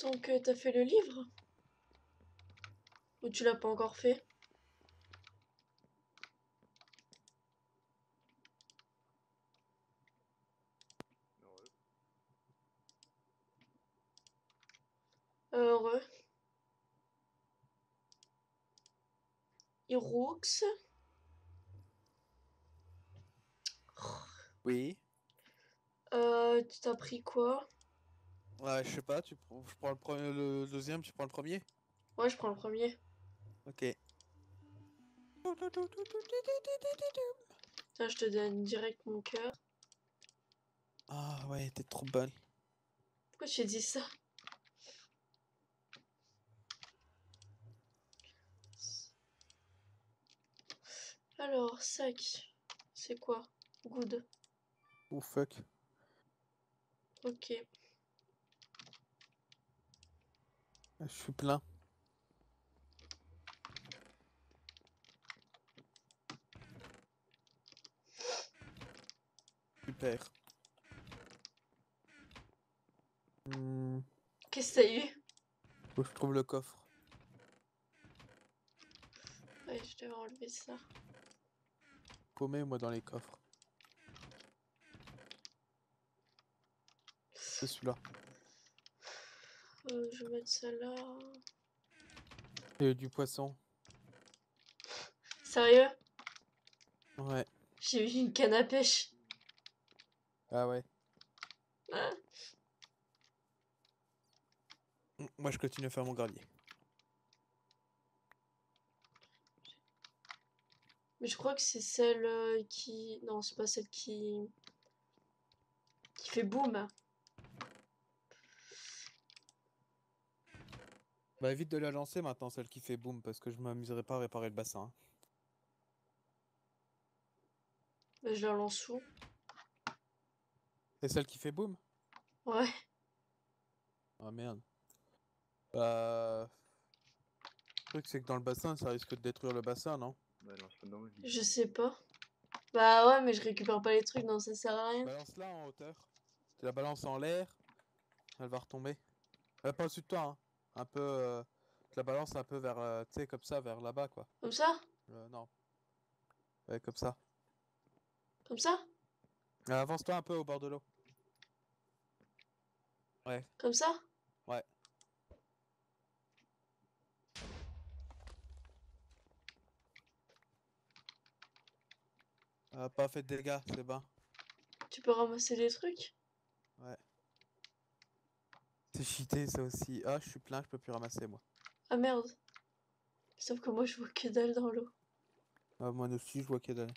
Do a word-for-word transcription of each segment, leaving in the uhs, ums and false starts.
Donc, euh, t'as fait le livre? Ou tu l'as pas encore fait? Heureux. Hiroux. Oui. Euh, tu t'as pris quoi? Ouais, je sais pas, tu prends, je prends le premier, le deuxième, tu prends le premier? Ouais, je prends le premier. Ok. Tiens, je te donne direct mon cœur. Ah ouais, t'es trop bonne. Pourquoi tu as dit ça? Alors, sac. C'est quoi? Good. Oh fuck. Ok. Je suis plein. Super. Hmm, Qu'est-ce que t'as eu? Faut que je trouve le coffre. Ouais, je devais enlever ça. Paumé, moi, dans les coffres. C'est celui-là. Euh, je vais mettre ça là. Et du poisson. Sérieux? Ouais. J'ai vu une canne à pêche. Ah ouais. Hein? Hmm, Moi, je continue à faire mon gravier. Mais je crois que c'est celle euh, qui... Non, c'est pas celle qui... qui fait boum. Bah, évite de la lancer maintenant, celle qui fait boum, parce que je m'amuserai pas à réparer le bassin. hein. Mais je la lance où? C'est celle qui fait boum? Ouais. Ah merde. Bah. Le truc, c'est que dans le bassin, ça risque de détruire le bassin, non? Bah lance-le dans le vide. Je sais pas. Bah ouais, mais je récupère pas les trucs, donc ça sert à rien. Balance-la en hauteur. Tu la balances en l'air, elle va retomber. Euh, pas au-dessus de toi, hein. Un peu. Euh, tu la balances un peu vers. euh, tu sais, comme ça, vers là-bas, quoi. Comme ça? Euh, non. Ouais, comme ça. Comme ça? Euh, avance-toi un peu au bord de l'eau. Ouais, Comme ça? ouais. Euh, pas fait de dégâts, c'est bon. Tu peux ramasser des trucs? Ouais. C'est cheaté, ça aussi. Ah, je suis plein, je peux plus ramasser, moi. Ah merde. Sauf que moi je vois que dalle dans l'eau. Ah, moi aussi, je vois qu'il y a de...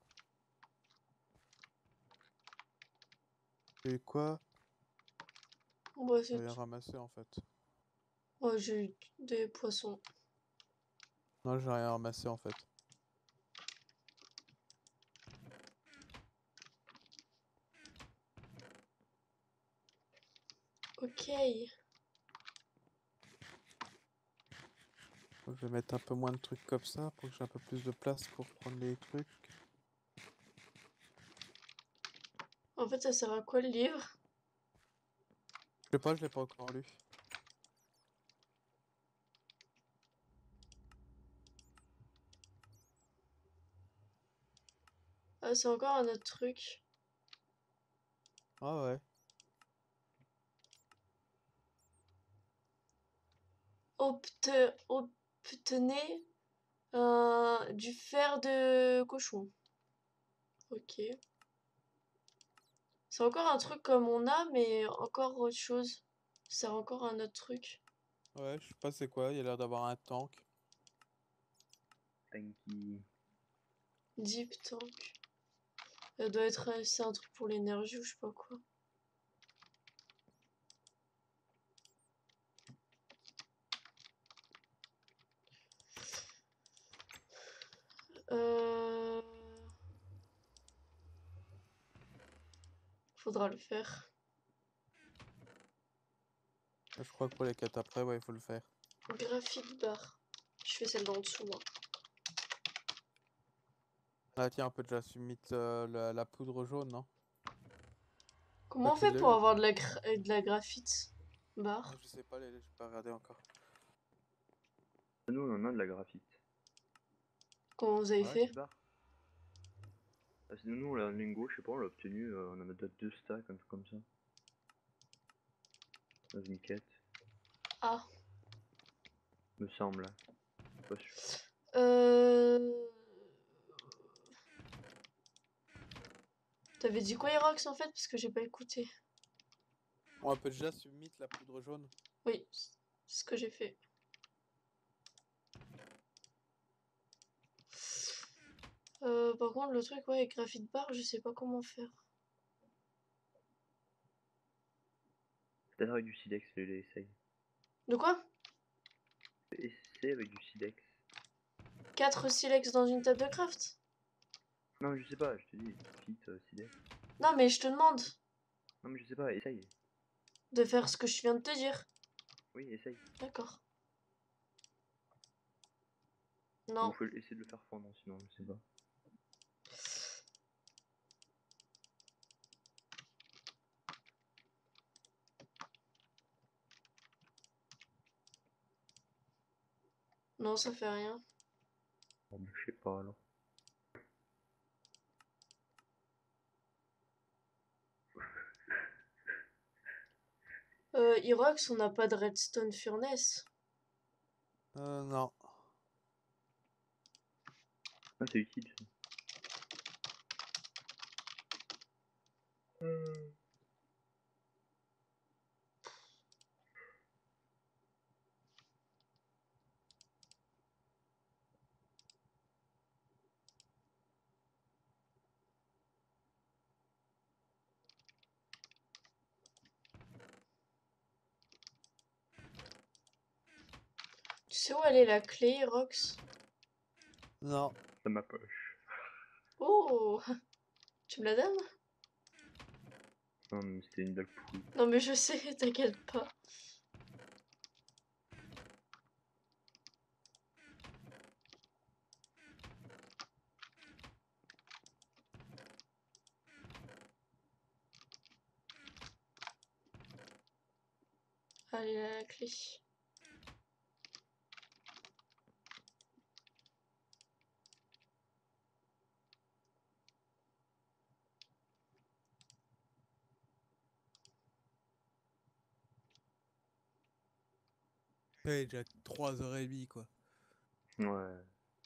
Et quoi? On va J'ai essayer de... rien ramassé, en fait. Oh, j'ai eu des poissons. Non, j'ai rien ramassé, en fait. Ok. Donc, je vais mettre un peu moins de trucs comme ça pour que j'ai un peu plus de place pour prendre les trucs. En fait, ça sert à quoi le livre? Je sais pas, je l'ai pas encore lu. Ah, c'est encore un autre truc. Ah ouais. Obte... Obtenez euh, du fer de cochon. Ok. C'est encore un truc comme on a, mais encore autre chose. C'est encore un autre truc. Ouais, je sais pas c'est quoi, il a l'air d'avoir un tank. Tanky. Deep tank. Ça doit être... C'est un truc pour l'énergie ou je sais pas quoi. Euh... Faudra le faire. Je crois que pour les quêtes après, ouais, il faut le faire. Graphite bar. Je fais celle d'en dessous, moi. Ah tiens, on peut déjà submit euh, la, la poudre jaune, non? Comment Toi, on tu fait l'as pour eu? avoir de la, gra- euh, de la graphite? Bar. Je sais pas, les... j'ai pas regardé encore. Nous, on en a de la graphite. Comment vous avez Ah, fait? cette barre. Ah, c'est- nous, on l'a un lingot, je sais pas, on l'a obtenu, euh, on en a déjà deux stacks, un truc comme ça. Dans une quête, Ah. me semble. Hein. Pas sûr. Euh... T'avais dit quoi, Irox, en fait? Parce que j'ai pas écouté. On peut déjà submit la poudre jaune. Oui, c'est ce que j'ai fait. Euh, par contre, le truc, ouais, avec graphite bar, je sais pas comment faire. Peut-être avec du silex, je les essaye. De quoi? Essaye avec du silex. quatre silex dans une table de craft? Non, mais je sais pas, je te dis, fit, euh, silex. Non, mais je te demande Non, mais je sais pas, essaye. de faire ce que je viens de te dire. Oui, essaye. D'accord. Ou Non. faut essayer de le faire fondre, sinon, je sais pas. Non, ça fait rien. Bon, bah, je sais pas alors. Euh, Irox, on n'a pas de redstone furnace. Euh, non. Ah, c'est utile ça. Hmm. Tu sais où elle est la clé, Irox? Non. Dans ma poche. Oh! Tu me la donnes? Non, mais c'était une blague pourrie. Non, mais je sais, t'inquiète pas. Allez, la clé. C'est déjà trois heures trente quoi. Ouais.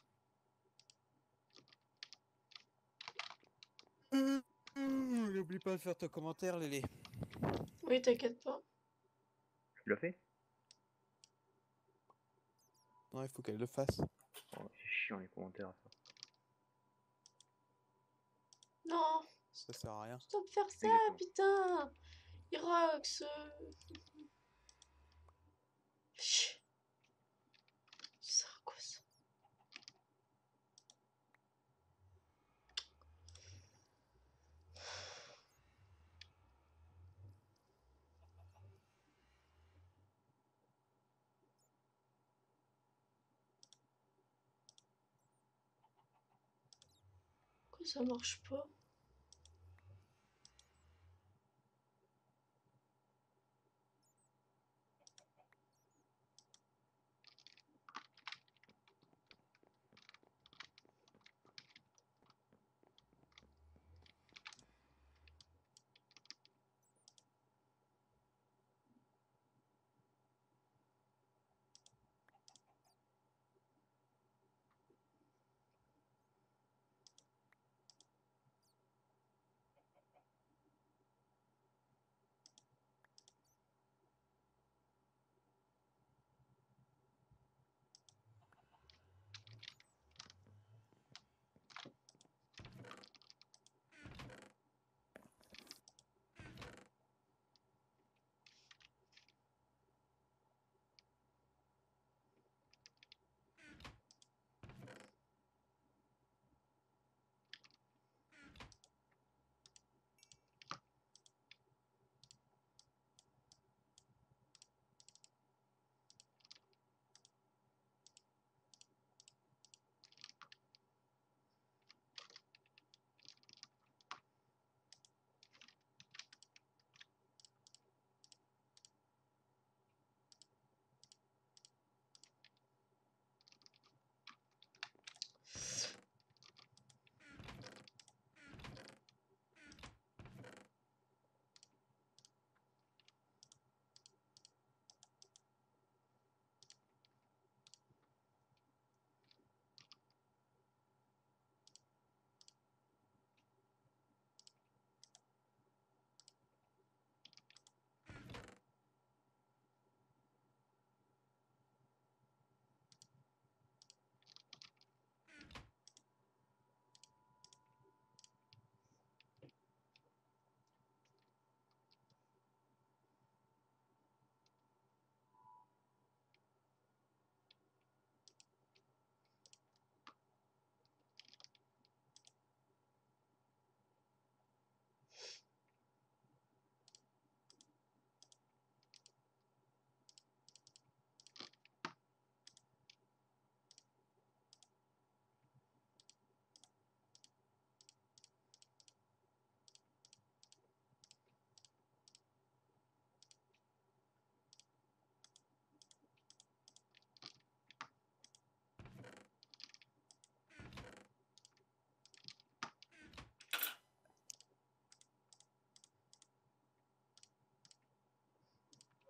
N'oublie pas de faire ton commentaire, Lélé. Oui, t'inquiète pas. Tu l'as fait? Non, il faut qu'elle le fasse. Oh, c'est chiant les commentaires à faire. Non! Ça sert à rien. Stop faire ça, Exactement. putain! Irox! euh, Chut. Ça sert à quoi ça? Pourquoi ça marche pas?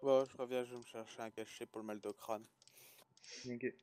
Bon, je reviens, je vais me chercher un cachet pour le mal de crâne. Ok.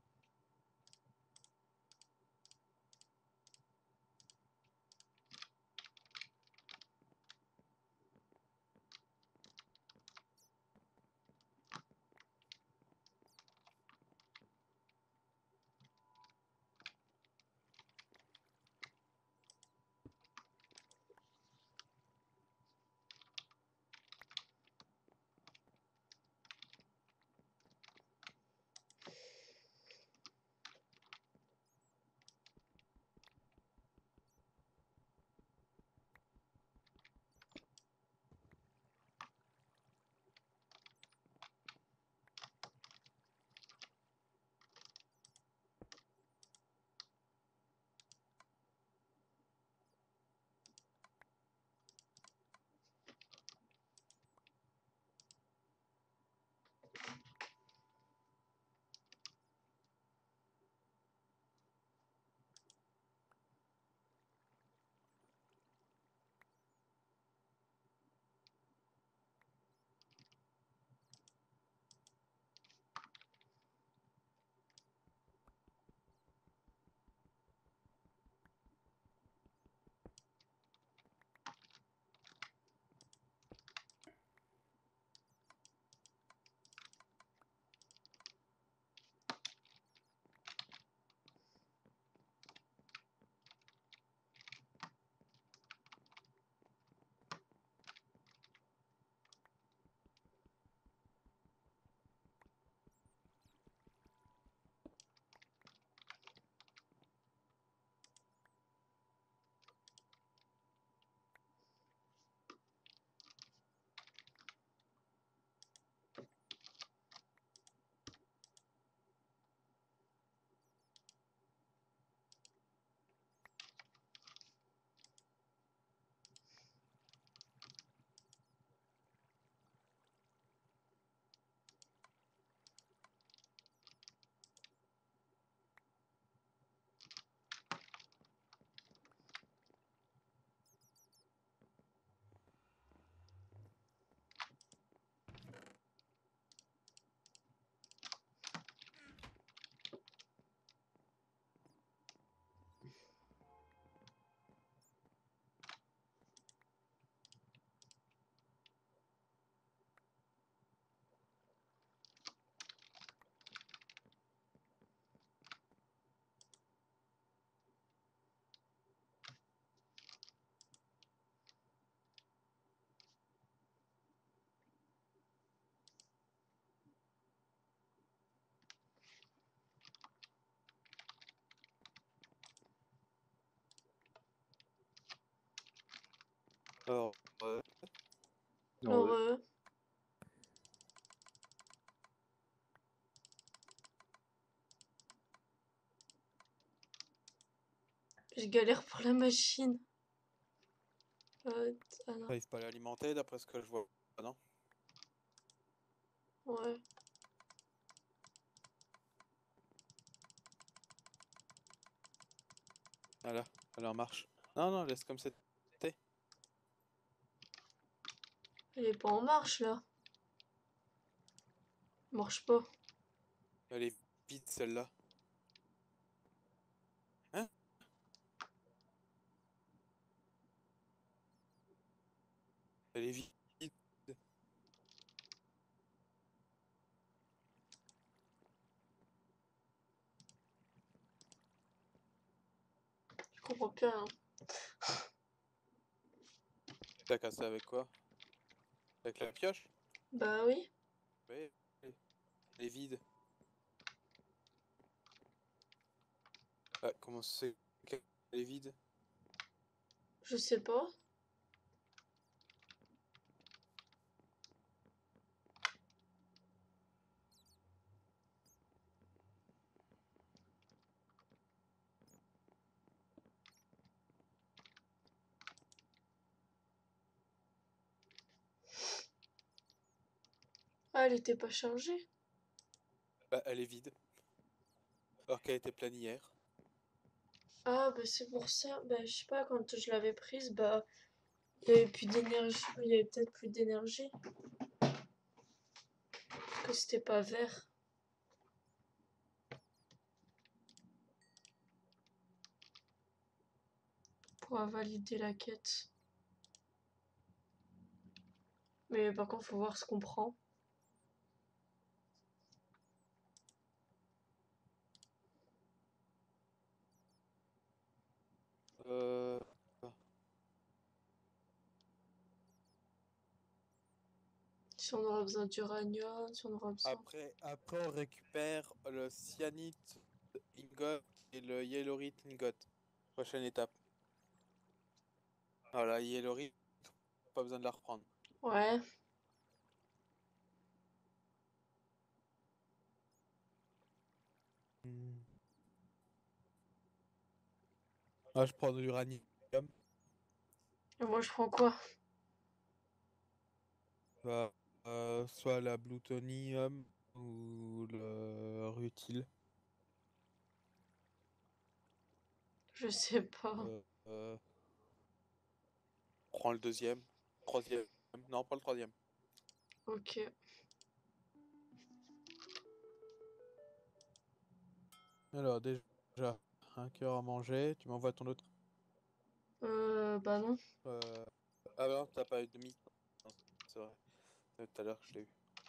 Alors, euh, Alors, Ouais. euh, je galère pour la machine. Euh, t- ah non, j'arrive pas à l'alimenter d'après ce que je vois. Ah non. ouais. Voilà, elle en marche. Non, non, laisse comme c'était. Elle est pas en marche là. Elle marche pas. Elle est vide celle-là. Hein? Elle est vide. Je comprends plus rien. T'as cassé avec quoi? Avec la pioche? Bah oui. Oui, elle est vide. Ah, comment c'est qu'elle est vide? Je sais pas. Ah, elle était pas chargée. Bah, elle est vide. Alors qu'elle était pleine hier. Ah, bah c'est pour ça. Bah, je sais pas, quand je l'avais prise, bah, il y avait plus d'énergie. Il y avait peut-être plus d'énergie. que c'était pas vert. Pour valider la quête. Mais par contre, faut voir ce qu'on prend. Euh... Si on aura besoin d'uranium, si on aura besoin... Après, après, on récupère le cyanite ingot et le yellowite ingot. Prochaine étape. Voilà, yellowite, pas besoin de la reprendre. Ouais. Hmm. Ah, je prends de l'uranium. Et moi, je prends quoi? Bah, euh, soit la plutonium ou le rutile. Je sais pas. Euh, euh, prends le deuxième. Troisième. Non, pas le troisième. Ok. Alors, déjà, un cœur à manger. Tu m'envoies ton autre. Euh, bah non. Euh... Ah, bah non, t'as pas eu de mi. Non, c'est vrai. Euh, Tout à l'heure, je l'ai eu.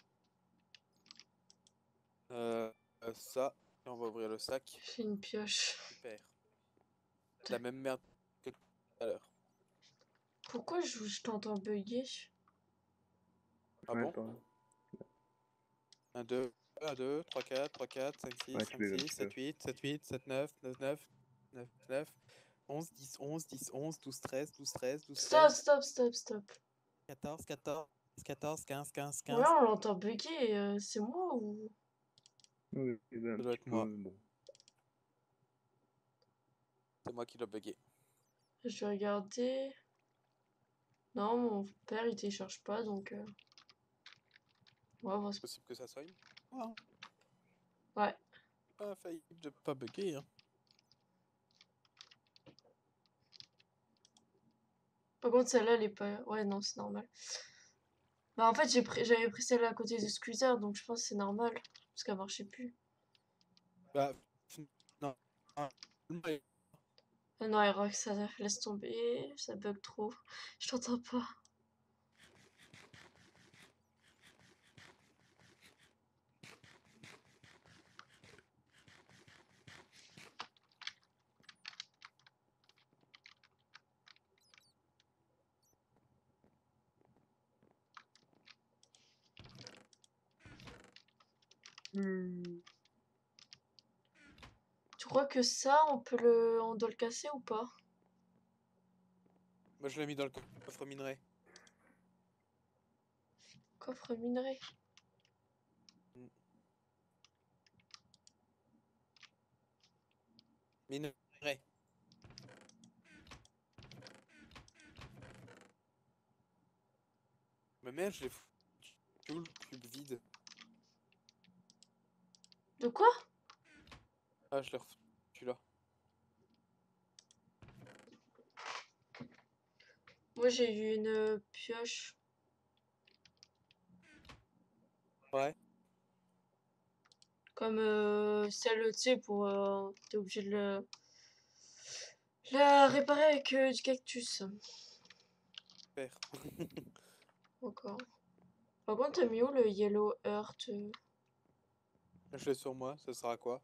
Euh, euh, ça. Et on va ouvrir le sac. J'ai une pioche. Super. La même merde que tout à l'heure. Pourquoi je, je t'entends bugger? Ah Ouais, bon? pardon. un, deux, un, deux, trois, quatre, trois, quatre, cinq, six, Ouais, tu cinq, peux un six, petit peu. sept, huit, sept, huit, sept, neuf, neuf, neuf, neuf, neuf, onze, dix, onze, dix, onze, douze, treize, douze, treize, douze, Stop, treize, stop, stop, stop. quatorze, quatorze, quatorze, quinze, quinze, Ouais, quinze. on l'entend bugger. euh, c'est moi ou... Oui, oui, bah, un Ça doit petit être moi. peu, bon. C'est moi qui l'ai bugué. Je vais regarder. Non, mon père, il télécharge pas, donc... euh, On va voir. C'est possible que ça soit une. Ah, Ouais. pas failli de pas bugger. Hein. Par contre, celle-là, elle est pas... Ouais, non, c'est normal. Bah, en fait, j'ai pris... j'avais pris celle-là à côté du scooter, donc je pense que c'est normal. Parce qu'elle marchait plus. Bah, non. Ah, ouais. Ah non, Aerox, ça laisse tomber. Ça bug trop. Je t'entends pas. Hmm. Tu crois que ça, on peut le... On doit le casser ou pas? Moi, je l'ai mis dans le coffre minerai. Coffre minerai. Minerai. Mais merde, je l'ai foutu tout le cube vide. De quoi? Ah, je l'ai refoutu là. Moi, j'ai eu une pioche. Ouais. Comme euh, celle, tu sais, pour... Euh, t'es obligé de le... la réparer avec euh, du cactus. Super. Encore. Par contre, t'as mis où le Yellow Earth? euh, Je l'ai sur moi, ça sert à quoi?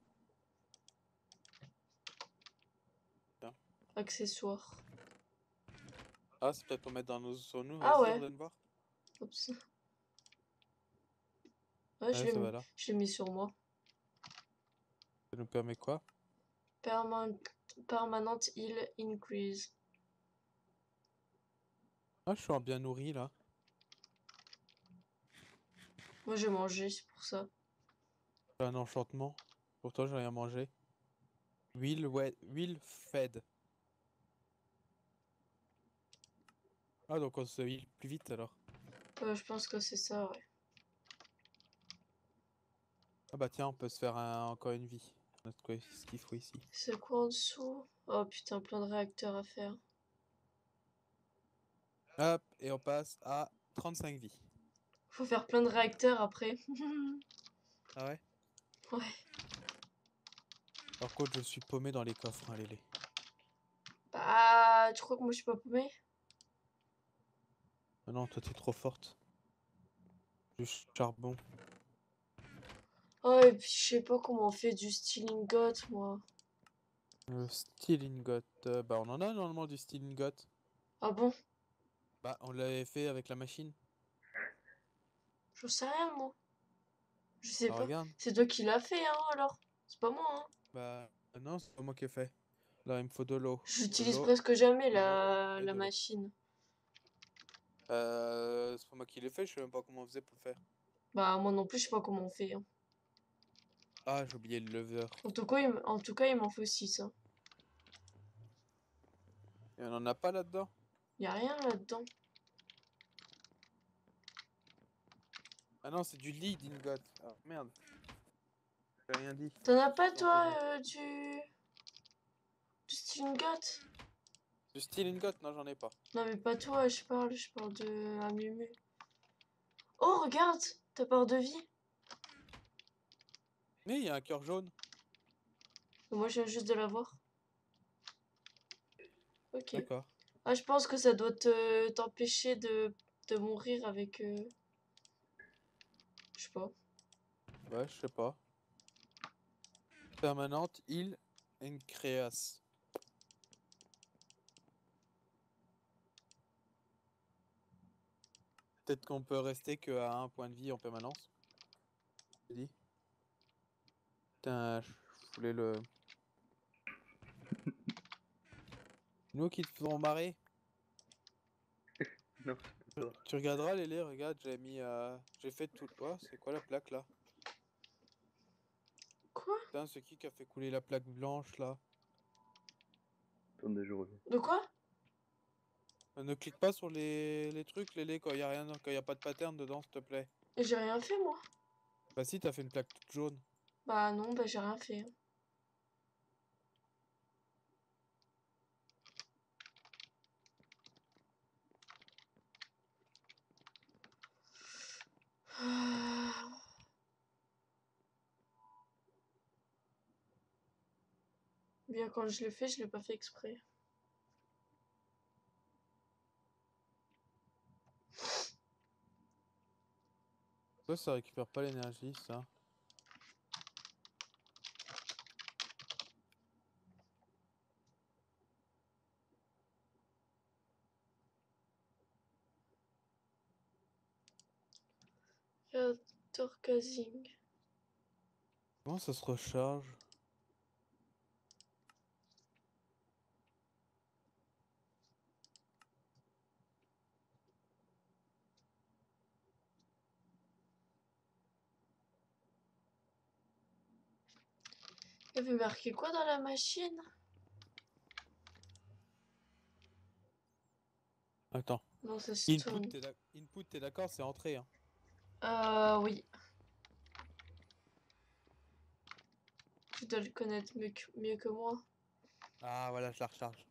Tiens. accessoire? Ah, c'est peut-être pour mettre dans nos sur nous, Ah vas-y, on ouais. donne voir. Oups. Ouais, je Ouais, l'ai ça va mis... là. je l'ai mis sur moi. Ça nous permet quoi? Perman... Permanent heal increase. Ah, je suis en bien nourri là. Moi, j'ai mangé, c'est pour ça. J'ai un enchantement. Pourtant, j'ai rien mangé. Will, ouais, will fed. Ah, donc on se heal plus vite alors. Euh, je pense que c'est ça, ouais. Ah bah tiens, on peut se faire un- encore une vie. Notre quoi, ce qu'il faut ici. C'est quoi en dessous? Oh putain, plein de réacteurs à faire. Hop, et on passe à trente-cinq vies. Faut faire plein de réacteurs après. Ah ouais? Ouais. Par contre, je suis paumé dans les coffres, hein, Lélé. Bah, tu crois que moi je suis pas paumée? Ah non, toi t'es trop forte. Du charbon. Oh, et puis je sais pas comment on fait du stealing got, moi. Le steel ingot. Euh, bah on en a normalement du steel ingot. Ah bon? Bah on l'avait fait avec la machine. J'en sais rien, moi. Je sais Ah pas. regarde. C'est toi qui l'as fait, hein, alors. C'est pas moi, hein. Bah non, c'est pas moi qui ai fait. Là il me faut de l'eau. De J'utilise l'eau, presque jamais de l'eau la, et la de l'eau. machine. Euh, c'est pas moi qui l'ai fait, je sais même pas comment on faisait pour le faire. Bah, moi non plus, je sais pas comment on fait, hein. Ah, j'ai oublié le lever. En tout cas, il, m- en tout cas, il m'en faut six, hein. Et on en a pas là-dedans? Y a rien là-dedans. Ah non, c'est du lead ingot. Ah merde. J'ai rien dit. T'en as pas, J'étais en train toi, de- euh, du... du stealing got? Du steel ingot? Non, j'en ai pas. Non, mais pas toi, je parle, je parle de Amumu. Oh, regarde, ta barre de vie. Mais il y a un cœur jaune. Moi, je viens juste de l'avoir. Ok. D'accord. Ah, je pense que ça doit te t'empêcher de, de mourir avec... euh, je sais pas. Ouais, je sais pas. Permanente, heal and creas. Peut-être qu'on peut rester que à un point de vie en permanence. J'ai dit. Putain, je voulais le... Nous qui te faisons marrer. Non, c'est pas. Tu regarderas Lélé, regarde, j'ai mis... euh, j'ai fait tout... Oh, c'est quoi la plaque là? Quoi? Putain, c'est qui qui a fait couler la plaque blanche là? Attendez, je reviens. De quoi? Euh, Ne clique pas sur les, les trucs Lélé quand y a rien, quand y a pas de pattern dedans, s'il te plaît. J'ai rien fait, moi. Bah si, t'as fait une plaque toute jaune. Bah non, bah j'ai rien fait. Ah. Bien, quand je l'ai fait, je l'ai pas fait exprès. Ça, ça récupère pas l'énergie, ça. Reactor casing. Comment ça se recharge? Il y avait marqué quoi dans la machine? Attends. Non, ça Input, stone. t'es d'ac- Input, t'es d'accord, c'est entrée, hein. Euh, oui. Tu dois le connaître mieux que, mieux que moi. Ah, voilà, je la recharge.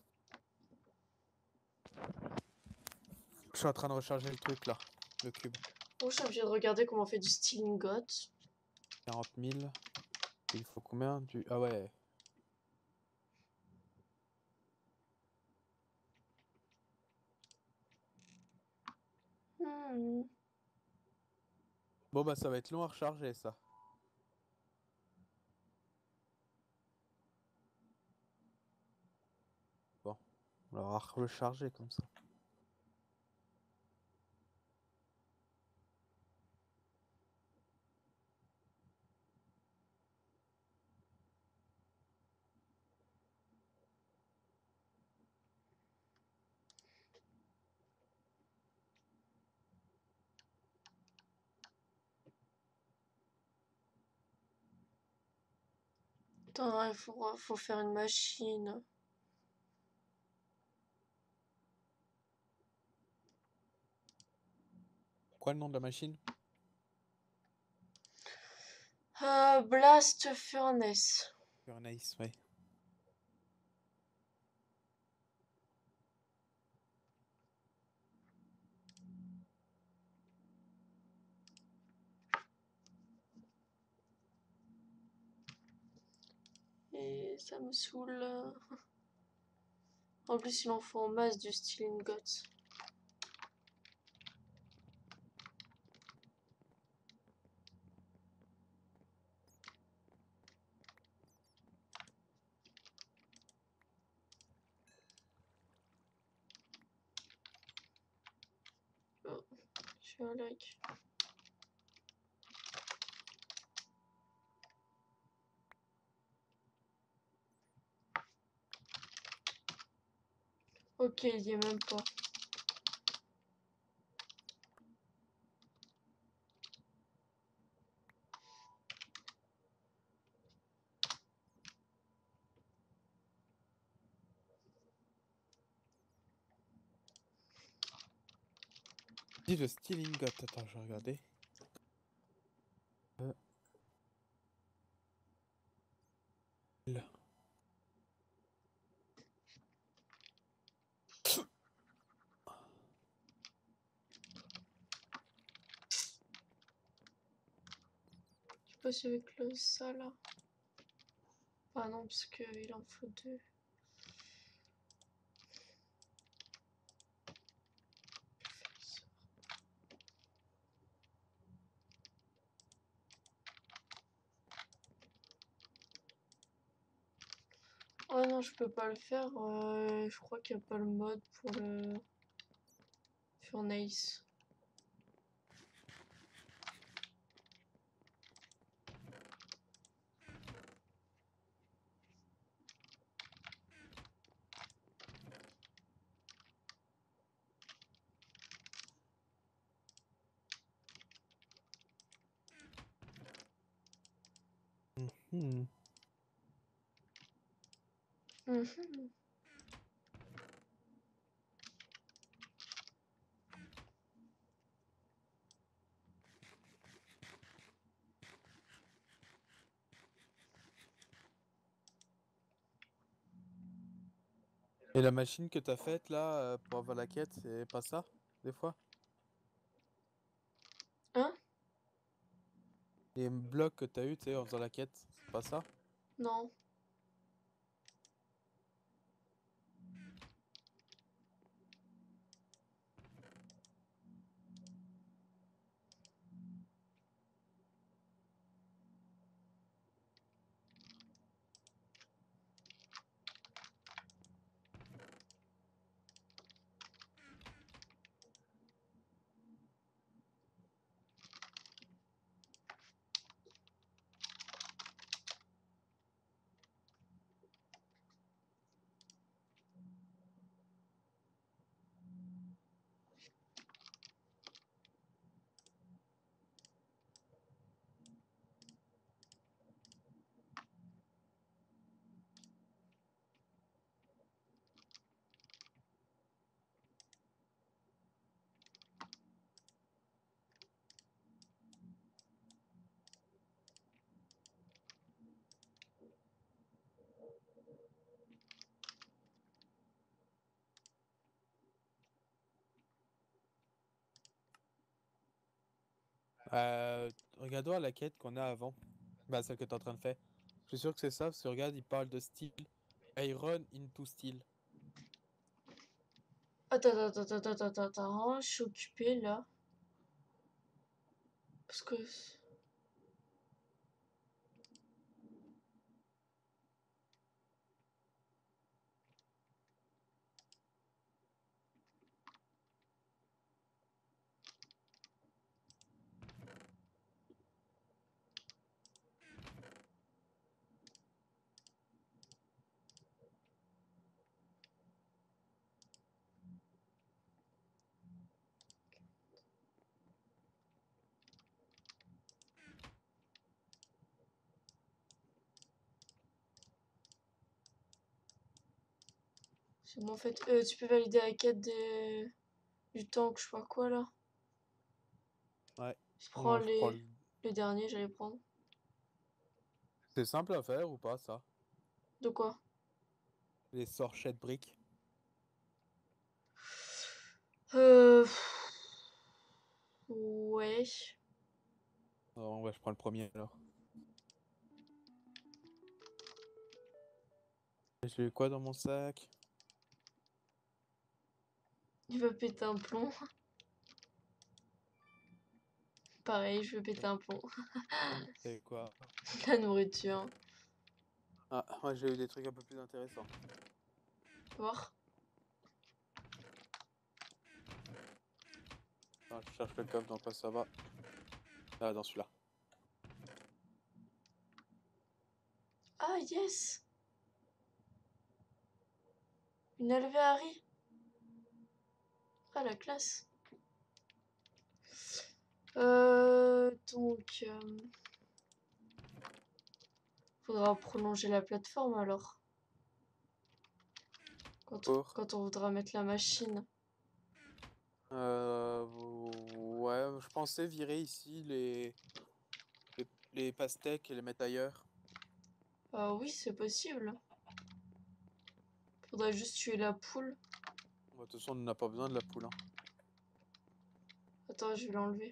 Je suis en train de recharger le truc, là. Le cube. Bon, je suis obligée de regarder comment on fait du stealing got. quarante mille. Il faut combien du... Ah ouais. Hmm. Bon, bah, ça va être long à recharger, ça. Bon. On va recharger comme ça. Attends, il faut, faut faire une machine. Quoi le nom de la machine? Euh, Blast Furnace. Furnace, ouais. ça me saoule. En plus, il en faut en masse du steel ingot. Oh, j'ai un lag. Ok, il y est même pas. Dis le steel ingot, attends, je vais regarder. Euh... Là. Je sais pas si avec le ça là. Ah non, parce qu'il en faut deux. Oh non, je peux pas le faire. Euh, je crois qu'il n'y a pas le mode pour le Furnace. Hmm. Mhm. Et la machine que t'as faite là euh, pour avoir la quête, c'est pas ça, des fois? Hein? Les blocs que t'as eu, tu sais, en faisant la quête, c'est pas ça? Non. Euh, regarde-toi la quête qu'on a avant. Bah, celle que t'es en train de faire. Je suis sûr que c'est ça, parce que regarde, il parle de steel. Iron into steel. Attends, attends, attends, attends, attends, attends. Je suis occupée là. Parce que. C'est bon, en fait. Euh, tu peux valider la quête des... du tank, je sais pas quoi là. Ouais. Je prends Moi, je prends les. le... Les derniers, j'allais prendre. C'est simple à faire ou pas, ça? De quoi? Les sorchettes briques. Euh. Ouais. Oh, ouais, je prends le premier alors. J'ai eu quoi dans mon sac? Il va péter un plomb. Pareil, je veux péter un plomb. C'est quoi? La nourriture. Ah, moi j'ai eu des trucs un peu plus intéressants. Voir. Ah, je cherche le coffre, dans quoi ça va? Ah, dans celui-là. Ah, yes! Une alvéarie. Ah, la classe. Euh, donc... Euh... Faudra prolonger la plateforme alors. Quand, Pour quand on voudra mettre la machine. Euh, ouais, je pensais virer ici les, les, les pastèques et les mettre ailleurs. Ah oui, c'est possible. Faudrait juste tuer la poule. Bon, de toute façon, on n'a pas besoin de la poule. Hein. Attends, je vais l'enlever.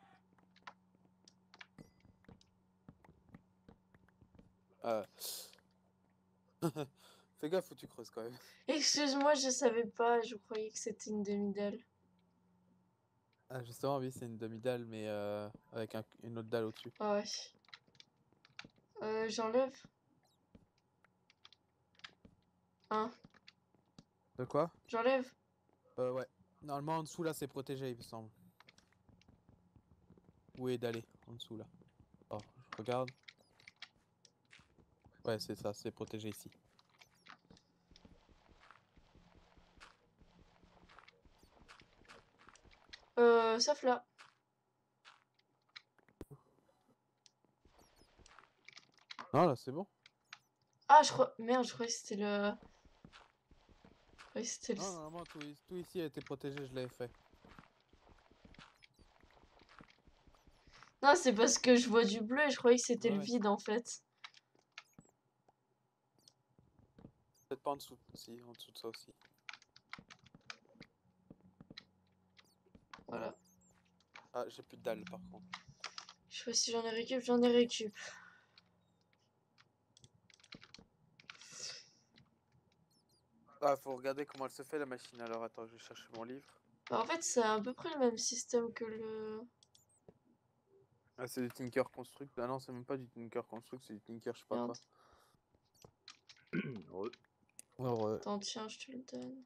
Euh... Fais gaffe où tu creuses quand même. Excuse-moi, je savais pas. Je croyais que c'était une demi-dalle. Ah, justement, oui, c'est une demi-dalle, mais euh, avec un, une autre dalle au-dessus. Ah ouais. Euh, j'enlève. Hein? De quoi? J'enlève. Euh, ouais. Normalement, en dessous, là, c'est protégé, il me semble. Où est d'aller? En dessous, là. Oh, je regarde. Ouais, c'est ça, c'est protégé ici. Euh, sauf là. Non, là, c'est bon. Ah, je crois... Merde, je croyais que c'était le... Je croyais que c'était le... Non, normalement, tout, i- tout ici a été protégé, je l'avais fait. Non, c'est parce que je vois du bleu et je croyais que c'était Ouais, le ouais. vide en fait. Peut-être pas en dessous. Si, en dessous de ça aussi. Voilà. Ah, j'ai plus de dalle, par contre. Je sais pas si j'en ai récup, j'en ai récup. Ah, faut regarder comment elle se fait, la machine. Alors, attends, je vais chercher mon livre. Bah, en fait, c'est à peu près le même système que le... Ah, c'est du Tinker Construct. Ah non, c'est même pas du Tinker Construct, c'est du Tinker je sais pas Merde. quoi. Ouais. Alors, euh, Attends, tiens, je te le donne.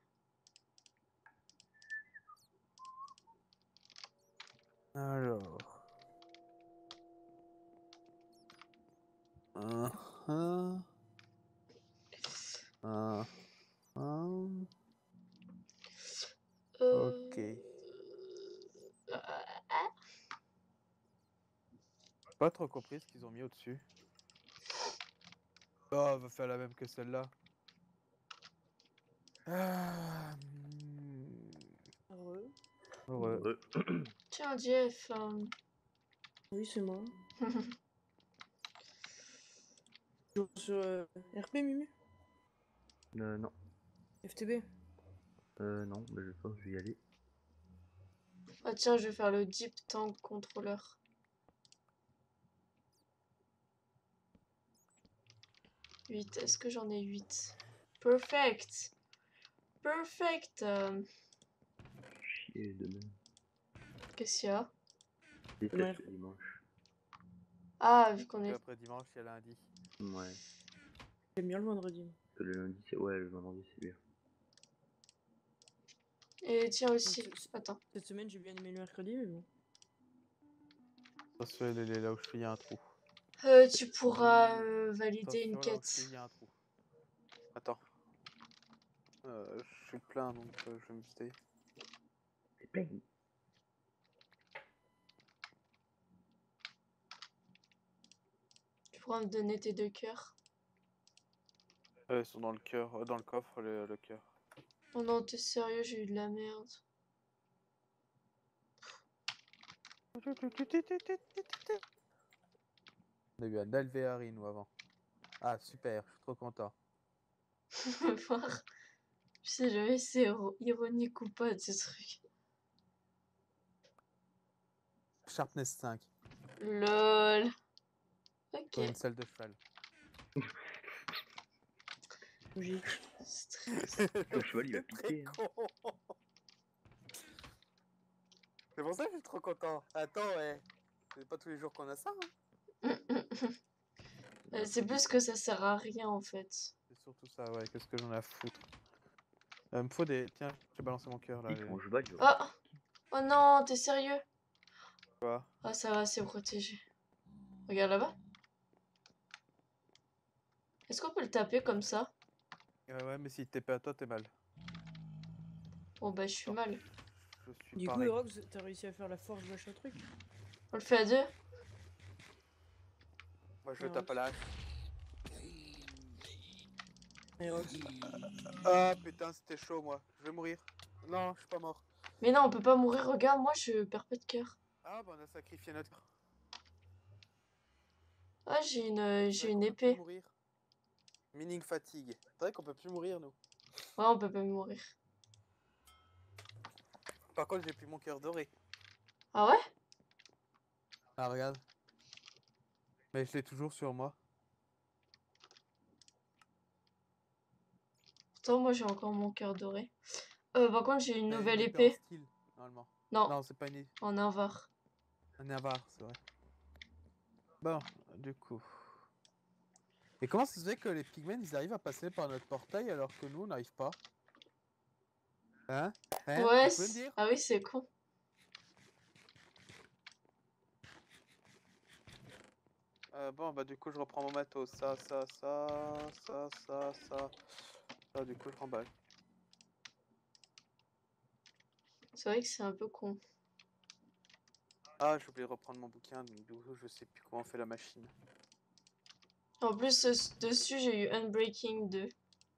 alors... Un, un, un, un. Euh... Ok. euh, ah. Pas trop compris ce qu'ils ont mis au-dessus. Oh, on va faire la même que celle-là. Ah, hmm. Heureux. Heureux. Ouais. Tiens, Jeff. euh, Oui, c'est moi. Toujours sur euh, R P, Mimu Euh, non. F T B. Euh, non, mais je pense que je vais y aller. Ah tiens, je vais faire le Deep Tank Controller. huit. Est-ce que j'en ai huit? Perfect. Perfect. euh, Chier demain. Qu'est-ce qu'il y a? Je Demain, déteste le dimanche. Ah, vu qu'on Et est... après dimanche, il y a lundi. Ouais. j'aime bien le vendredi. Que le lundi, c'est. Ouais, le vendredi, c'est bien. Et tiens aussi... Donc, c- Attends. Cette semaine, j'ai bien aimé le mercredi, mais bon. Attention, elle est là où je suis, il y a un trou. Euh, tu pourras euh, valider une Attention, là où je suis, quête. il y a un trou. Attends. Euh, je suis plein, donc euh, je vais me vider. C'est plein. Tu pourras me donner tes deux cœurs. Euh, ils sont dans le cœur, euh, dans le coffre, le, le cœur. Oh non, t'es sérieux, j'ai eu de la merde. On a eu un Alvéari, nous, avant. Ah, super, je suis trop content. On va voir. Je sais jamais si c'est iro- ironique ou pas de ce truc. Sharpness cinq, LOL. Ok. pour une salle de cheval. Logique. Stress. Ton cheval il a T'es très piqué. Hein. con. C'est pour ça que je suis trop content. Attends, ouais. C'est pas tous les jours qu'on a ça. Hein. Euh, C'est plus que ça sert à rien en fait. C'est surtout ça, ouais. Qu'est-ce que j'en ai à foutre. Euh, me faut des. Tiens, j'ai balancé mon cœur là. Si les- ton cheval il Oh, aura piqué. oh non, t'es sérieux? Quoi. Ah, ça va, c'est protégé. Regarde là-bas. Est-ce qu'on peut le taper comme ça? Ouais, ouais, mais si t'es pas à toi, t'es mal. Bon, bah, je suis mal. Je suis Du coup, pareil. Rox, t'as réussi à faire la forge machin truc? On le fait à deux? Moi, je le Ouais, tape à la hache. Et Rox. Ah putain, c'était chaud, moi. Je vais mourir. Non, je suis pas mort. Mais non, on peut pas mourir. Regarde, moi, je perds pas de cœur. Ah, bah on a sacrifié notre cœur. Ah, j'ai une, euh, C'est j'ai vrai une qu'on peut plus épée. mourir. Meaning fatigue. C'est vrai qu'on peut plus mourir, nous. Ouais, on peut pas mourir. Par contre, j'ai plus mon cœur doré. Ah ouais? Ah, regarde. Mais je l'ai toujours sur moi. Pourtant, moi, j'ai encore mon cœur doré. Euh, par contre, j'ai une T'as nouvelle épée en épée. style, normalement. Non, Non, c'est pas une en avare. un avare, c'est vrai. Bon, du coup. Et comment ça se fait que les pigmen ils arrivent à passer par notre portail alors que nous on n'arrive pas? Hein? Hein? Ouais. Tu peux me c'est- dire? Ah oui, c'est con. Euh, bon, bah du coup je reprends mon matos. Ça, ça, ça, ça, ça, ça. Ça, du coup je remballe. C'est vrai que c'est un peu con. Ah, j'ai oublié de reprendre mon bouquin, donc du coup je sais plus comment on fait la machine. En plus, euh, dessus, j'ai eu Unbreaking deux.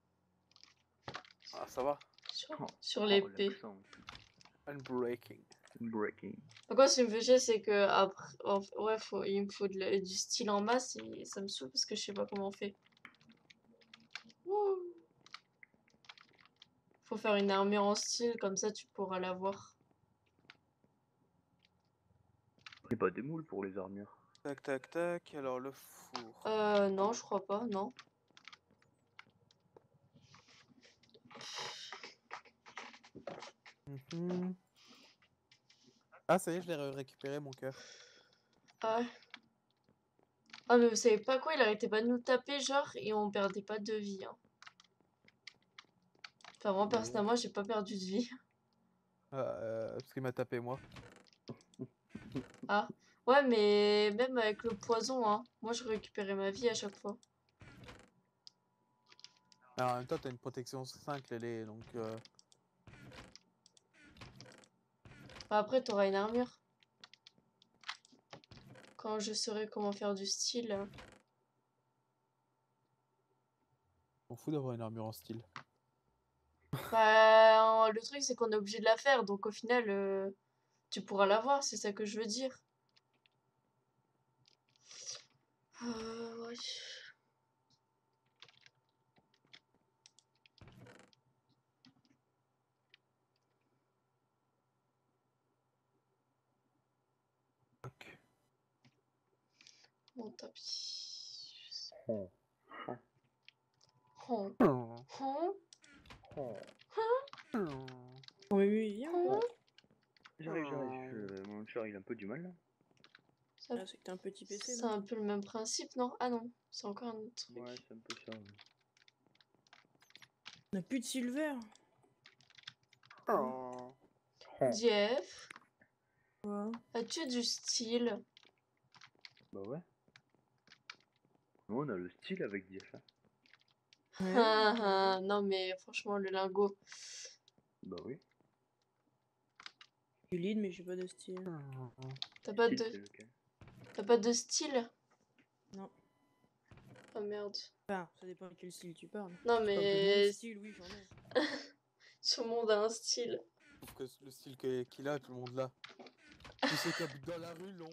Ah, ça va. Sur, Oh, sur oh, l'épée. l'accent. Unbreaking. Breaking. Par contre, ce qui me fait chier, c'est que après, en f- ouais, faut, il me faut de la- du style en masse et ça me saoule parce que je sais pas comment on fait. Ouh. Faut faire une armure en style, comme ça tu pourras l'avoir. C'est pas des moules pour les armures. Tac, tac, tac. Alors le four. Euh, non, je crois pas, non. Mhm. Ah, ça y est, je l'ai ré- récupéré mon cœur. Ah ouais. Ah, mais vous savez pas quoi, il arrêtait pas de nous taper, genre, et on perdait pas de vie. Hein. Enfin, moi, personnellement, j'ai pas perdu de vie. Ah, euh, parce qu'il m'a tapé moi. Ah, ouais, mais même avec le poison, hein, moi, je récupérais ma vie à chaque fois. Alors, en même temps, t'as une protection cinq, Lélé, donc. Euh... Enfin, après, t'auras une armure. Quand je saurai comment faire du style. euh, On fout d'avoir une armure en style. Bah, le truc, c'est qu'on est obligé de la faire, donc au final, euh, tu pourras l'avoir, c'est ça que je veux dire. Euh, ouais. Ok. Mon tapis. Je sais Oh. pas. Oh. Oh. Oh. Oh. Oh. Oh, mais oui, viens. Oh. J'arrive, j'arrive. Je- Mon cœur il a un peu du mal là. Ça- Ah, c'est que t'as un petit P C, C'est non? un peu le même principe, non? Ah non, c'est encore un autre truc. Ouais, c'est un peu ça. Ouais. On a plus de silver. Oh. Jeff, Ouais. as-tu du style? Bah ouais. Nous on a le style avec D F. Hein. Ouais. Ah, ah, non mais franchement, le lingot. Bah oui. Je suis lead, mais j'ai pas de style. T'as pas Style, de, c'est lequel? t'as pas de style? Non. Oh merde. Enfin, ça dépend de quel style tu parles. Non Tu parles de mais mon style, oui, j'en ai. tout le monde a un style. Je trouve que le style que- qu'il a, tout le monde l'a. Tous ceux qui habitent dans la rue l'ont.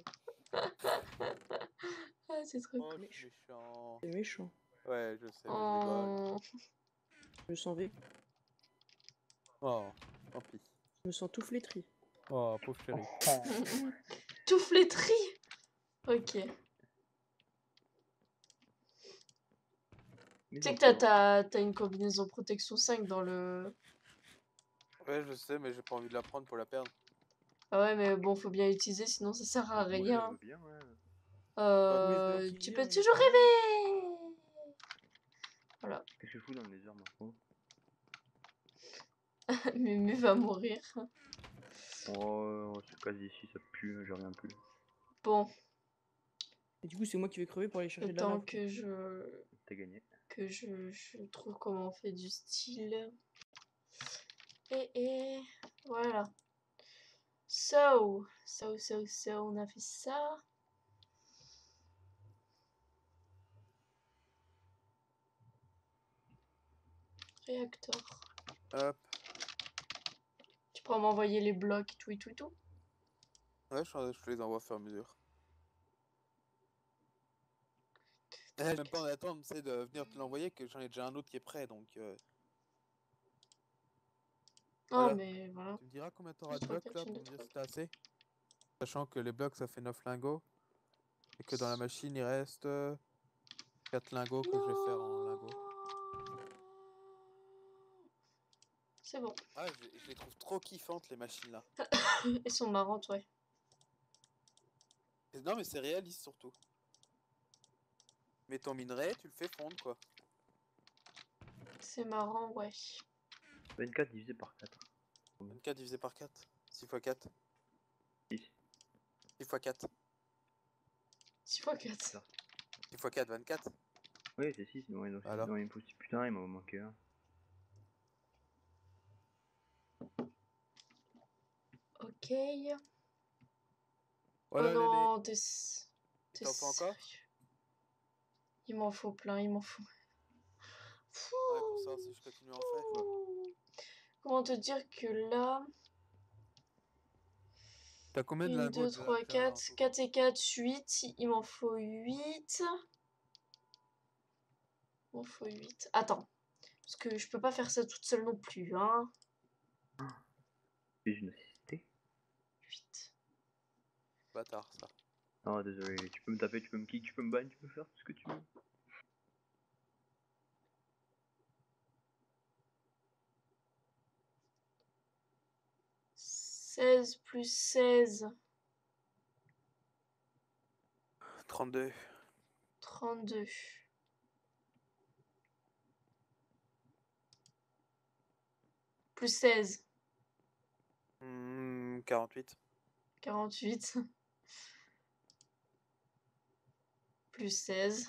Ah, c'est trop Oh, cool. je suis méchant. C'est méchant. Ouais, je sais, mais je rigole. Oh. Je me sens vé... Oh, tant pis. Je me sens tout flétri. Oh, pauvre chéri. Tout flétri. Ok. Mais Tu sais non, que t'as, ça va. t'as, t'as une combinaison protection cinq dans le... Ouais, je sais, mais j'ai pas envie de la prendre pour la perdre. Ah ouais, mais bon, faut bien l'utiliser, sinon ça sert à Moi, je rien. veux bien, ouais. Euh, Oui, tu je peux vais toujours rêver. Voilà. Qu'est-ce que je fous dans les heures maintenant? Mumu va mourir. Oh, ce cas ici, ça pue, j'ai rien plus. Bon, Et du coup, c'est moi qui vais crever pour aller chercher le de la temps lave. que je... T'as gagné. que je, je trouve comment on fait du style. Et, et voilà. So, so, so, so, on a fait ça. Réacteur. Hop. Tu pourras m'envoyer les blocs, tout et tout et tout. Ouais, je, je te les envoie au fur et à mesure. Eh, même pas en attendre, tu sais, de venir te l'envoyer, que j'en ai déjà un autre qui est prêt, donc... Euh... Non, Voilà. mais voilà. Tu me diras combien t'auras de trois, blocs, quatre, là, une, pour deux, me dire trois. si t'as assez. Sachant que les blocs, ça fait neuf lingots. Et que dans la machine, il reste... Euh, quatre lingots que je vais faire en lingots. C'est bon. Ah, je, je les trouve trop kiffantes, les machines, là. Elles sont marrantes, ouais. Et non, mais c'est réaliste, surtout. Mais ton minerai, tu le fais fondre, quoi. C'est marrant, ouais. vingt-quatre divisé par quatre. vingt-quatre divisé par quatre. six fois quatre. six. six fois quatre. six fois quatre. six fois quatre, vingt-quatre. Oui, c'est six, non, non, Alors. non, il me faut six. Putain, il m'a manqué un. Ok. Voilà, oh les non, t'es... Il t'en faut encore? Il m'en faut plein, il m'en faut... Ouais, pour savoir si je continue à en faire, quoi. Comment te dire que là... T'as combien de un, lingots deux, déjà, trois, déjà, là, en quatre. tout quatre et quatre, huit. Il m'en faut huit. Il m'en faut huit. Attends. Parce que je peux pas faire ça toute seule non plus, hein. Puis une assistée. huit. Bâtard, ça. Oh, désolé, tu peux me taper, tu peux me kick, tu peux me ban, tu peux faire tout ce que tu veux. seize plus seize. trente-deux. trente-deux. Plus seize. Mmh, quarante-huit. quarante-huit. Plus seize.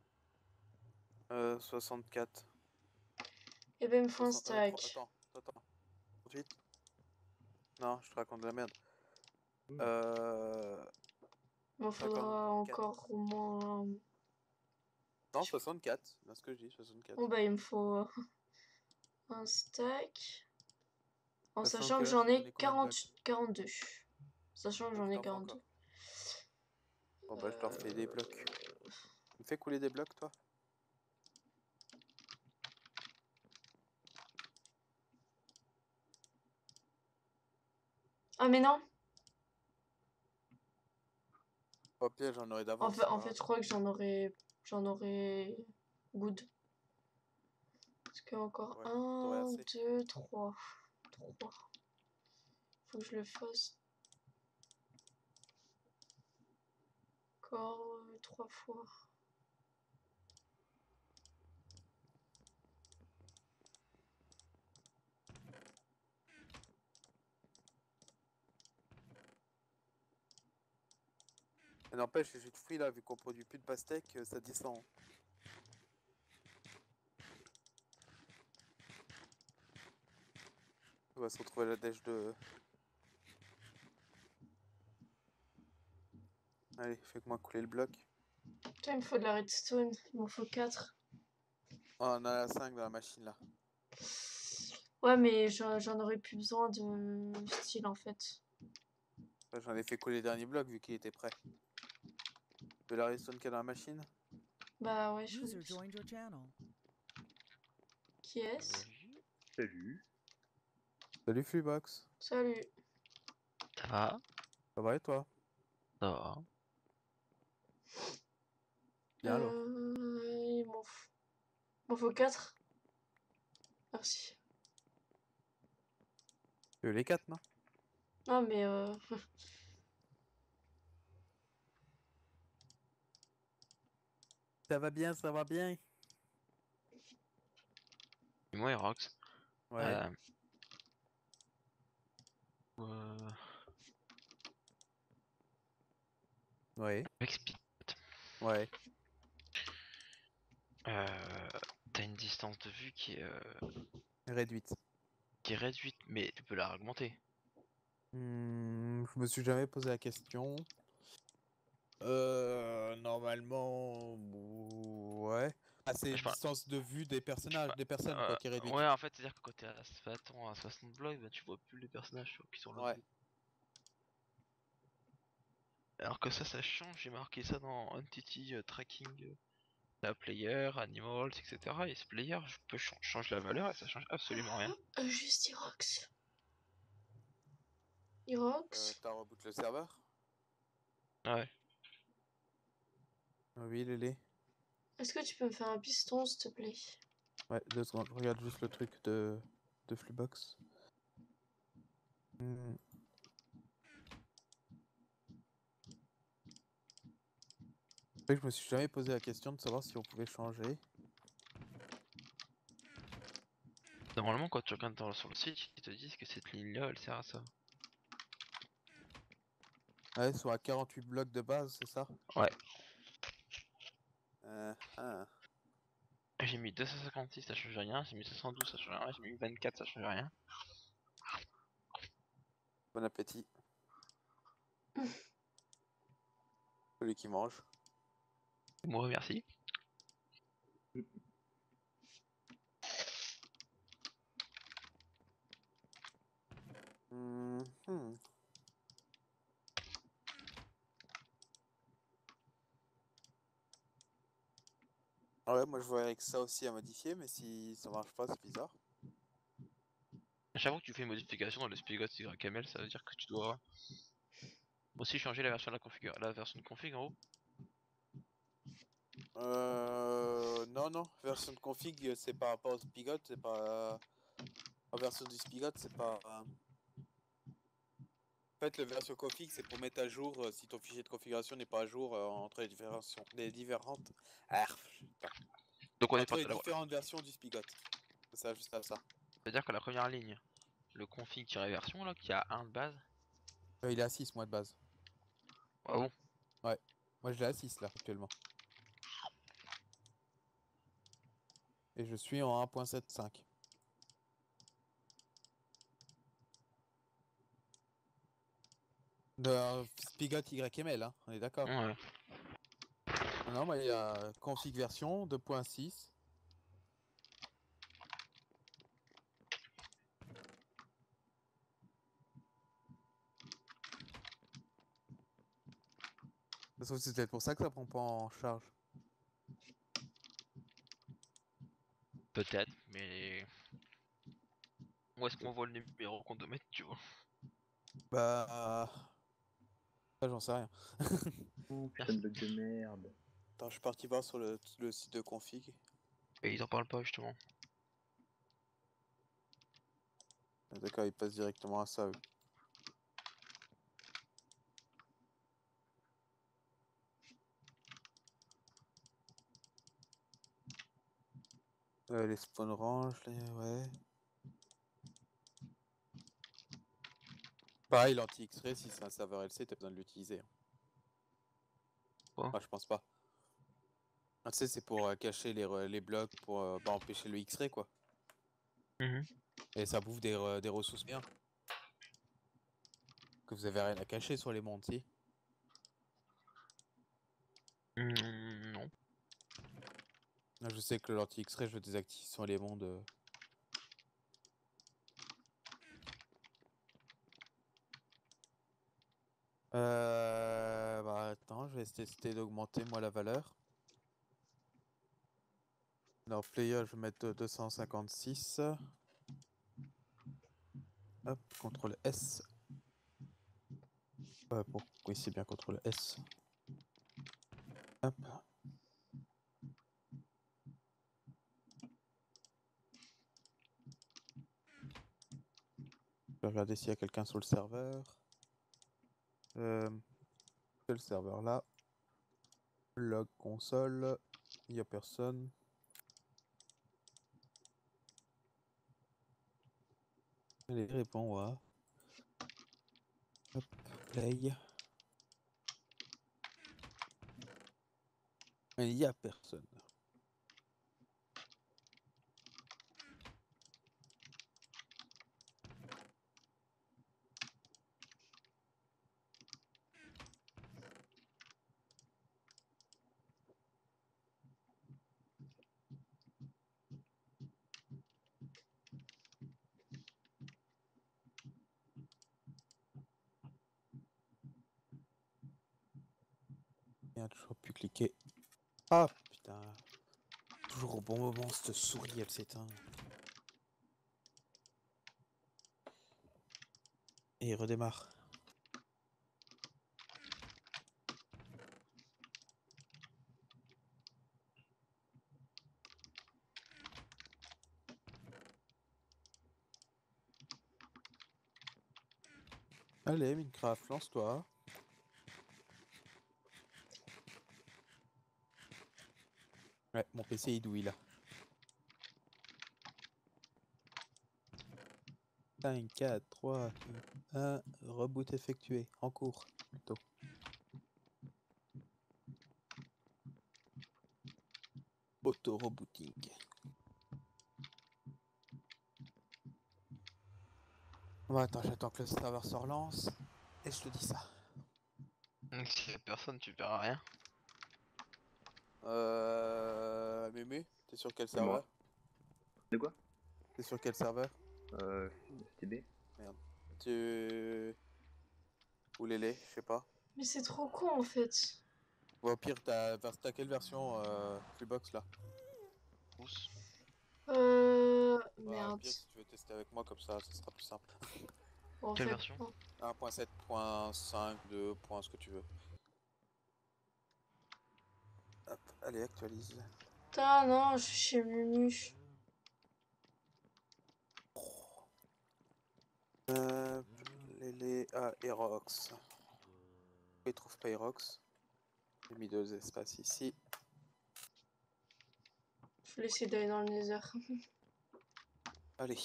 Euh, soixante-quatre. Et ben il me faut un soixante... euh, tro- stack. attends, attends. trente-huit. Non, je te raconte de la merde. Mmh. Euh... Il m'en faudra cinquante-quatre. encore au moins... Non, soixante-quatre. C'est ce que je dis, soixante-quatre. Bon bah il me faut un stack. En Sachant sachant que que là, j'en faut ai donner combien de quarante, blocs? quarante-deux. Sachant que Donc j'en il ai t'en faut quarante-deux. encore. Bon bah je te refais des blocs. Tu me fais couler des blocs, toi? Ah mais non. Au pire, j'en aurai En d'avance. fait, c'est en pas fait, grave. je crois que j'en aurais... J'en aurais... Good. Parce que encore Ouais, t'aurais un, assez. deux, trois. trois. Faut que je le fasse. Encore euh, trois fois. Mais n'empêche, les jus de fruits là, vu qu'on produit plus de pastèques, euh, ça descend. On va se retrouver à la dèche de... Allez, fais-moi couler le bloc. Putain, il me faut de la redstone. Il m'en faut quatre. Oh, on a la cinq dans la machine là. Ouais, mais j'en j'en aurais plus besoin de style en fait. Là, j'en ai fait couler le dernier bloc vu qu'il était prêt. De la redstone qu'il y a dans la machine. Bah ouais, je User joined your channel. Qui est-ce? Salut. Salut Flubox. Salut. Ça va? Ça va et toi? Ça va. Bien alors. Euh, il m'en faut... Bon, faut quatre. Merci. Tu veux les quatre, non? Non, mais euh... Ça va bien, ça va bien. Dis-moi, Erox. Ouais. Euh... euh, Ouais. Avec Speed, Ouais. euh, t'as une distance de vue qui est, euh, Réduite. qui est réduite, mais tu peux la augmenter. Hmm, je me suis jamais posé la question. Euh, normalement, ouais. Ah, c'est Je une parle- distance de vue des personnages, Bah, des personnes, euh, quoi, qui est réduite. ouais, en fait, c'est-à-dire que quand t'es à, attends, à soixante blocs, bah, tu vois plus les personnages tu vois, qui sont là. Ouais. Alors que ça, ça change. J'ai marqué ça dans Entity euh, Tracking, euh, la player, animals, et cetera. Et ce player, je peux ch changer la valeur et ça change absolument rien. euh, juste Irox. Euh, Irox. t'as reboot le serveur? Ouais. Oui, Lélé. Est-ce que tu peux me faire un piston, s'il te plaît? Ouais, deux secondes. Je regarde juste le truc de, de Flubox. Hmm. C'est vrai que je me suis jamais posé la question de savoir si on pouvait changer. Normalement, quand tu regardes dans- sur le site, ils te disent que cette ligne-là, elle sert à ça. Ouais, soit à quarante-huit blocs de base, c'est ça? Ouais. Euh, ah. J'ai mis deux cent cinquante-six, ça change rien. J'ai mis soixante-douze, ça change rien. J'ai mis vingt-quatre, ça change rien. Bon appétit. Celui qui mange. Moi, merci. Hmm, hmm. Ah ouais, moi je vois avec ça aussi à modifier, mais si ça marche pas, c'est bizarre. Chaque fois que tu fais une modification dans le Spigot Y M L, ça veut dire que tu dois aussi changer la version de la config, la version de config en haut. Euh, non, non, version de config, c'est par rapport au Spigot, c'est pas. La version du Spigot, c'est pas. En fait, le version config, c'est pour mettre à jour euh, si ton fichier de configuration n'est pas à jour euh, entre les différentes, les différentes. Ah, putain. Donc on est Entre parti les de la. différentes versions du Spigot. C'est ça, juste à ça. C'est-à-dire que la première ligne, le config-version là, qui a un de base. Euh, il est à six, moi de base. Ah bon? Ouais. Moi je l'ai à six là, actuellement. Et je suis en un point sept cinq. De euh, Spigot Y M L, hein, on est d'accord. Ouais. Non, moi il y a config version deux point six. Sauf que c'est peut-être pour ça que ça prend pas en charge. Peut-être, mais. Où est-ce qu'on voit le numéro qu'on doit mettre, tu vois? Bah. euh, Ça, j'en sais rien. Oh putain de bug de merde. Attends, je suis parti voir sur le, le site de config. Et ils en parlent pas justement. Ah, d'accord, il passe directement à ça. Oui. Euh, les spawn range, les... ouais. Pareil, l'anti-X-ray, si c'est un serveur L C, t'as besoin de l'utiliser. Quoi? Enfin, je pense pas. Ah, tu sais, c'est pour euh, cacher les, re- les blocs, pour euh, bah, empêcher le X-ray, quoi. Mhm. Et ça bouffe des, re- des ressources bien. Que vous avez rien à cacher sur les mondes, si. Mm, non. Ah, je sais que l'anti-X-ray, je le désactive sur les mondes. euh. Euh, bah attends, je vais tester d'augmenter moi la valeur. Dans player, je vais mettre deux cent cinquante-six. Hop, contrôle S. Euh, pour... Oui, c'est bien contrôle S. Hop. vais regarder s'il y a quelqu'un sur le serveur. Euh, c'est le serveur là. Log console. Il n'y a personne. Allez, réponds, ouais. Hop, play. Il n'y a personne. Il a toujours pu cliquer. Ah putain. Toujours au bon moment, cette souris elle s'éteint. Et il redémarre. Allez, Minecraft, lance-toi. Ouais, mon P C il douille là. cinq, quatre, trois, deux, un, reboot effectué, en cours, plutôt. Auto-rebooting. Bon, attends, j'attends que le serveur se relance, et je te dis ça. Donc s'il y a personne, tu verras rien. Euh... Mémé, t'es sur quel C'est moi. serveur? De quoi? T'es sur quel serveur? Euh, F T B. Merde. Tu... Ou Lélé, je sais pas. Mais c'est trop con en fait. Ou au pire, t'as t'as quelle version euh, Freebox là? Pousse. Euh... Bah, au Merde. pire, si tu veux tester avec moi, comme ça, ça sera plus simple. Bon, en Quelle fait, version? non. un point sept point cinq, deux, ce que tu veux. Hop, allez, actualise. Putain, non, je suis chez Munu. Euh, Lélé, ah, Erox. Il trouve pas Erox. J'ai mis deux espaces ici. Je vais essayer d'aller dans le Nether. Allez.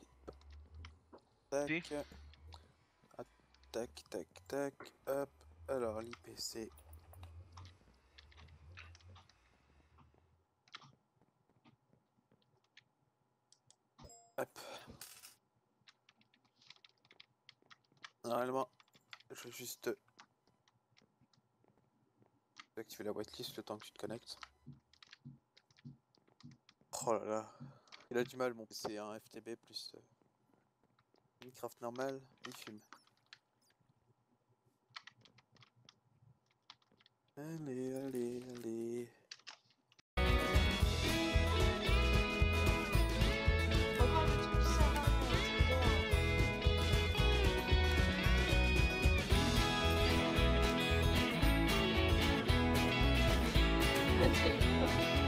Tac. Oui. Ah, tac, tac, tac. Hop. Alors, l'I P C. Hop. Normalement, je vais juste activer la whitelist le temps que tu te connectes. Oh là là. Il a du mal, mon P C, un F T B plus euh, Minecraft normal, il fume. Allez, allez, allez. Pourquoi le truc ça va, c'est bien.